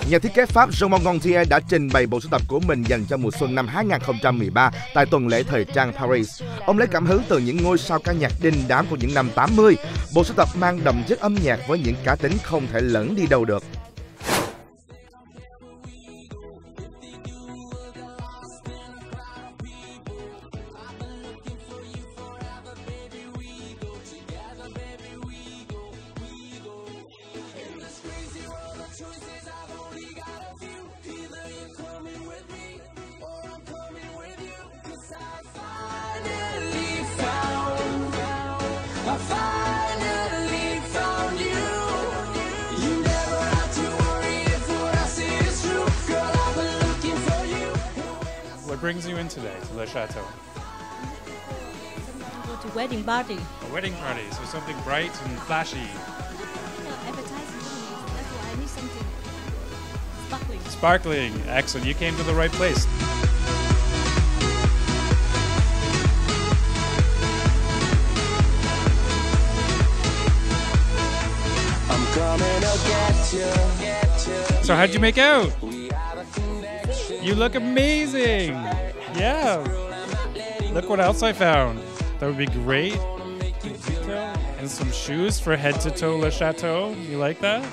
Nhà thiết kế Pháp Jean Gontier đã trình bày bộ sưu tập của mình dành cho mùa xuân năm 2013 tại tuần lễ thời trang Paris. Ông lấy cảm hứng từ những ngôi sao ca nhạc đình đám của những năm 80. Bộ sưu tập mang đậm chất âm nhạc với những cá tính không thể lẫn đi đâu được. What brings you in today to Le Chateau? Go to wedding party. A wedding party, so something bright and flashy. Advertising. That's why I need something sparkling. Sparkling, excellent. You came to the right place. I'm coming to get you. So how'd you make out? You look amazing. Yeah. Look what else I found. That would be great. And some shoes for head to toe Le Chateau. You like that?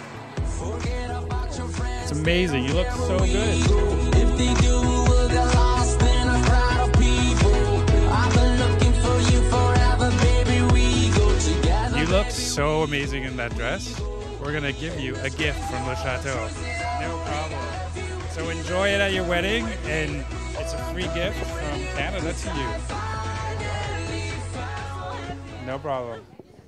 It's amazing. You look so good. If they do, we'll get lost in a crowd of people. I've been looking for you forever, baby. We go together. You look so amazing in that dress. We're gonna give you a gift from Le Chateau. No problem. So enjoy it at your wedding, and it's a free gift from Canada to you. No problem.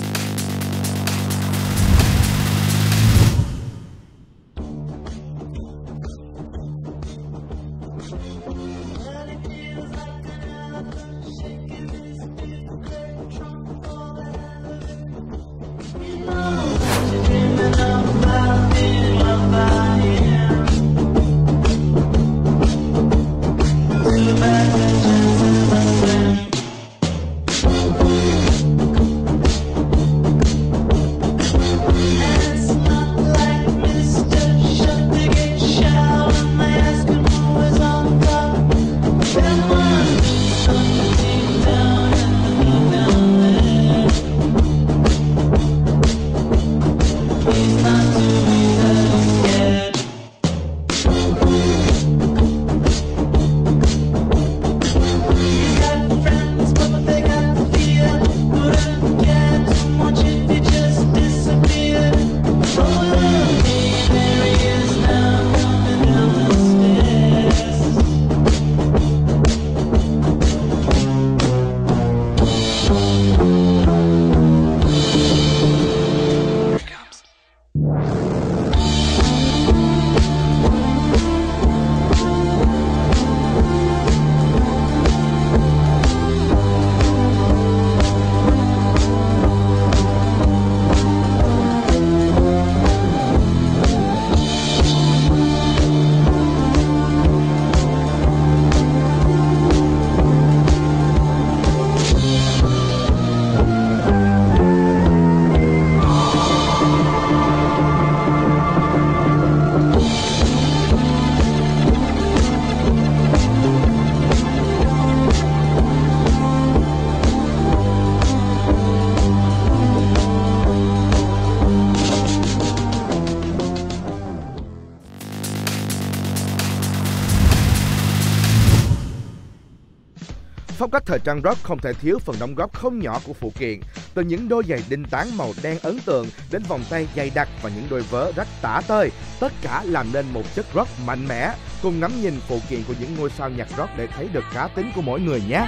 Phong cách thời trang rock không thể thiếu phần đóng góp không nhỏ của phụ kiện. Từ những đôi giày đinh tán màu đen ấn tượng đến vòng tay dày đặc và những đôi vớ rách tả tơi, tất cả làm nên một chất rock mạnh mẽ. Cùng ngắm nhìn phụ kiện của những ngôi sao nhạc rock để thấy được cá tính của mỗi người nhé.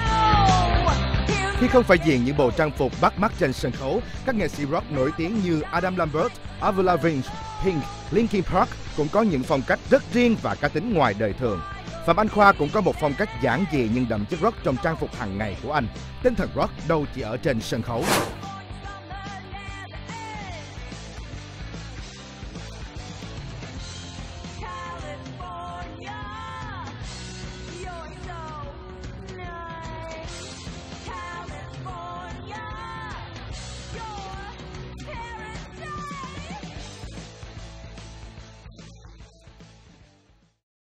Khi không phải diện những bộ trang phục bắt mắt trên sân khấu, các nghệ sĩ rock nổi tiếng như Adam Lambert, Avril Lavigne, Pink, Linkin Park cũng có những phong cách rất riêng và cá tính ngoài đời thường. Phạm Anh Khoa cũng có một phong cách giản dị nhưng đậm chất rock trong trang phục hàng ngày của anh. Tinh thần rock đâu chỉ ở trên sân khấu.